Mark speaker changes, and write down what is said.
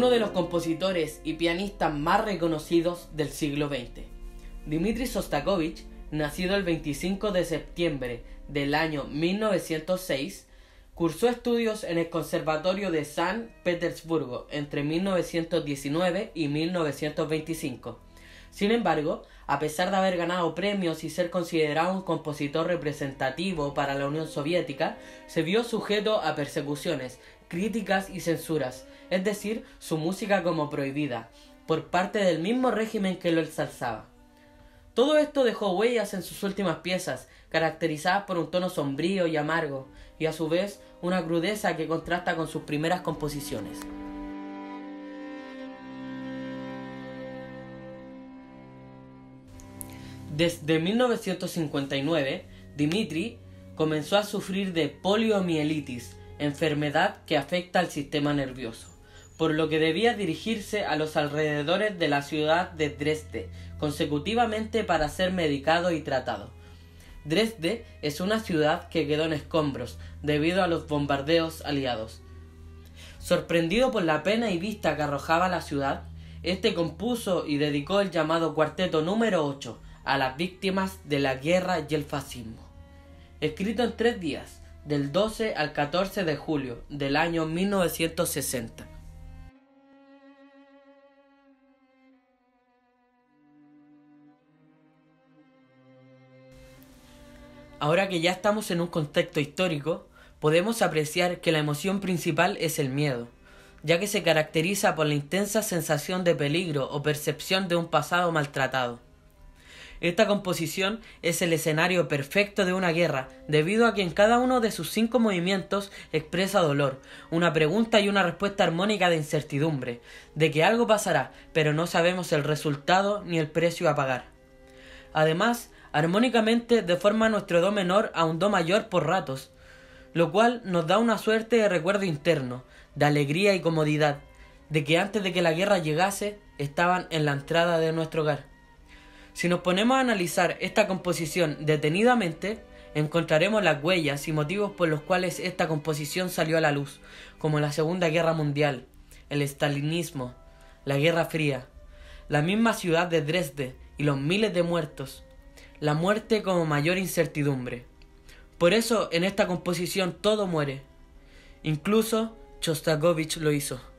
Speaker 1: uno de los compositores y pianistas más reconocidos del siglo XX. Dmitri Shostakovich, nacido el 25 de septiembre del año 1906, cursó estudios en el Conservatorio de San Petersburgo entre 1919 y 1925. Sin embargo, a pesar de haber ganado premios y ser considerado un compositor representativo para la Unión Soviética, se vio sujeto a persecuciones, críticas y censuras, es decir, su música como prohibida, por parte del mismo régimen que lo ensalzaba. Todo esto dejó huellas en sus últimas piezas, caracterizadas por un tono sombrío y amargo, y a su vez una crudeza que contrasta con sus primeras composiciones. Desde 1959, Dmitri comenzó a sufrir de poliomielitis, enfermedad que afecta al sistema nervioso, por lo que debía dirigirse a los alrededores de la ciudad de Dresde consecutivamente para ser medicado y tratado. Dresde es una ciudad que quedó en escombros debido a los bombardeos aliados. Sorprendido por la pena y vista que arrojaba la ciudad, este compuso y dedicó el llamado Cuarteto número 8 a las víctimas de la guerra y el fascismo. Escrito en 3 días, del 12 al 14 de julio del año 1960. Ahora que ya estamos en un contexto histórico, podemos apreciar que la emoción principal es el miedo, ya que se caracteriza por la intensa sensación de peligro o percepción de un pasado maltratado. Esta composición es el escenario perfecto de una guerra, debido a que en cada uno de sus 5 movimientos expresa dolor, una pregunta y una respuesta armónica de incertidumbre, de que algo pasará, pero no sabemos el resultado ni el precio a pagar. Además, armónicamente deforma nuestro do menor a un do mayor por ratos, lo cual nos da una suerte de recuerdo interno, de alegría y comodidad, de que antes de que la guerra llegase, estaban en la entrada de nuestro hogar. Si nos ponemos a analizar esta composición detenidamente, encontraremos las huellas y motivos por los cuales esta composición salió a la luz, como la Segunda Guerra Mundial, el estalinismo, la Guerra Fría, la misma ciudad de Dresde y los miles de muertos, la muerte como mayor incertidumbre. Por eso en esta composición todo muere. Incluso Shostakovich lo hizo.